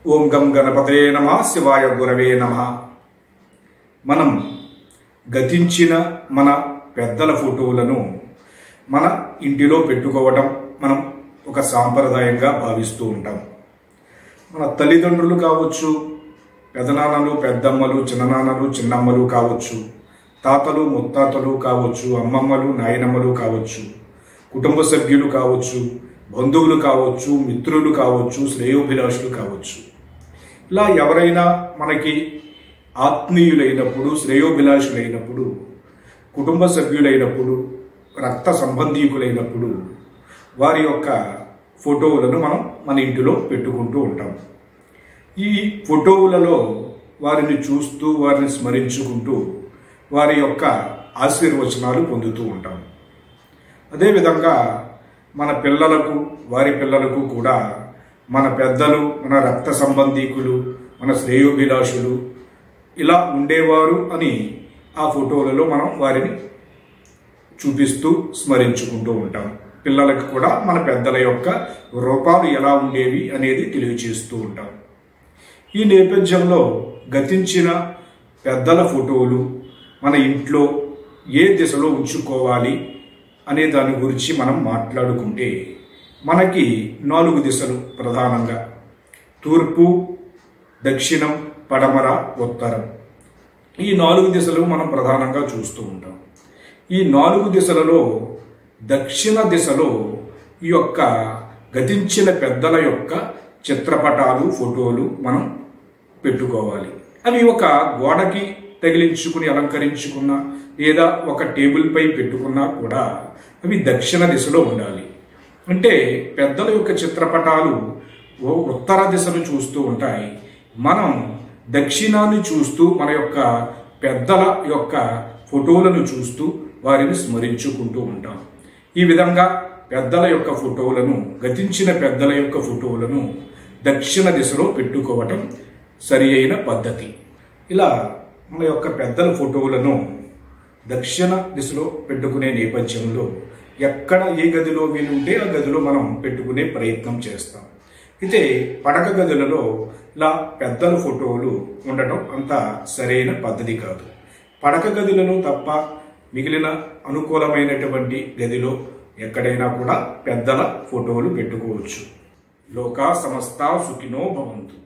ఓం గం గణపతే నమః శివాయ గురవే నమః. మనం గతించిన మన పెద్దల ఫోటోలను మన ఇంటిలో పెట్టుకోవటం మనం ఒక సాంప్రదాయంగా భావిస్తూ ఉంటాం. మన తల్లిదండ్రులు కావచ్చు, పెదనాన్నలు పెద్దమ్మలు, చిన్ననాన్నలు చిన్నమ్మలు కావచ్చు, తాతలు ముత్తాతలు కావచ్చు, అమ్మమ్మలు నాయనమ్మలు కావచ్చు, కుటుంబ సభ్యులు కావచ్చు, బంధువులు కావచ్చు, మిత్రులు కావచ్చు, శ్రేయోభిలాషులు కావచ్చు. ఇలా ఎవరైనా మనకి ఆత్మీయులైనప్పుడు, శ్రేయోభిలాషులైనప్పుడు, కుటుంబ సభ్యులైనప్పుడు, రక్త సంబంధీకులైనప్పుడు వారి యొక్క ఫోటోలను మనం మన ఇంటిలో పెట్టుకుంటూ ఉంటాం. ఈ ఫోటోలలో వారిని చూస్తూ, వారిని స్మరించుకుంటూ వారి యొక్క ఆశీర్వచనాలు పొందుతూ ఉంటాం. అదేవిధంగా మన పిల్లలకు, వారి పిల్లలకు కూడా మన పెద్దలు, మన రక్త సంబంధీకులు, మన శ్రేయోభిలాషులు ఇలా ఉండేవారు అని ఆ ఫోటోలలో మనం వారిని చూపిస్తూ స్మరించుకుంటూ ఉంటాం. పిల్లలకు కూడా మన పెద్దల యొక్క రూపాలు ఎలా ఉండేవి అనేది తెలియజేస్తూ ఉంటాం. ఈ నేపథ్యంలో గతించిన పెద్దల ఫోటోలు మన ఇంట్లో ఏ దిశలో ఉంచుకోవాలి అనే దాని గురించి మనం మాట్లాడుకుంటే మనకి 4 దిశలు ప్రధానంగా: తూర్పు, దక్షిణం, పడమర, ఉత్తరం. ఈ 4 దిశలు మనం ప్రధానంగా చూస్తూ ఉంటాం. ఈ 4 దిశలలో దక్షిణ దిశలో ఈ యొక్క గతించిన పెద్దల యొక్క చిత్రపటాలు, ఫోటోలు మనం పెట్టుకోవాలి. అవి ఒక గోడకి తగిలించుకుని అలంకరించుకున్నా లేదా ఒక టేబుల్ పై పెట్టుకున్నా కూడా అవి దక్షిణ దిశలో ఉండాలి. అంటే పెద్దల యొక్క చిత్రపటాలు ఉత్తర దిశను చూస్తూ ఉంటాయి. మనం దక్షిణాన్ని చూస్తూ మన యొక్క పెద్దల యొక్క ఫోటోలను చూస్తూ వారిని స్మరించుకుంటూ ఉంటాం. ఈ విధంగా పెద్దల యొక్క ఫోటోలను, గతించిన పెద్దల యొక్క ఫోటోలను దక్షిణ దిశలో పెట్టుకోవటం సరి అయిన పద్ధతి. ఇలా మన యొక్క పెద్దల ఫోటోలను దక్షిణ దిశలో పెట్టుకునే నేపథ్యంలో ఎక్కడ ఏ గదిలో వీలుంటే ఆ గదిలో మనం పెట్టుకునే ప్రయత్నం చేస్తాం. అయితే పడక గదులలో ఇలా పెద్దల ఫోటోలు ఉండటం అంత సరైన పద్ధతి కాదు. పడక గదులను తప్ప మిగిలిన అనుకూలమైనటువంటి గదిలో ఎక్కడైనా కూడా పెద్దల ఫోటోలు పెట్టుకోవచ్చు. లోకా సమస్త సుఖినో భవంతు.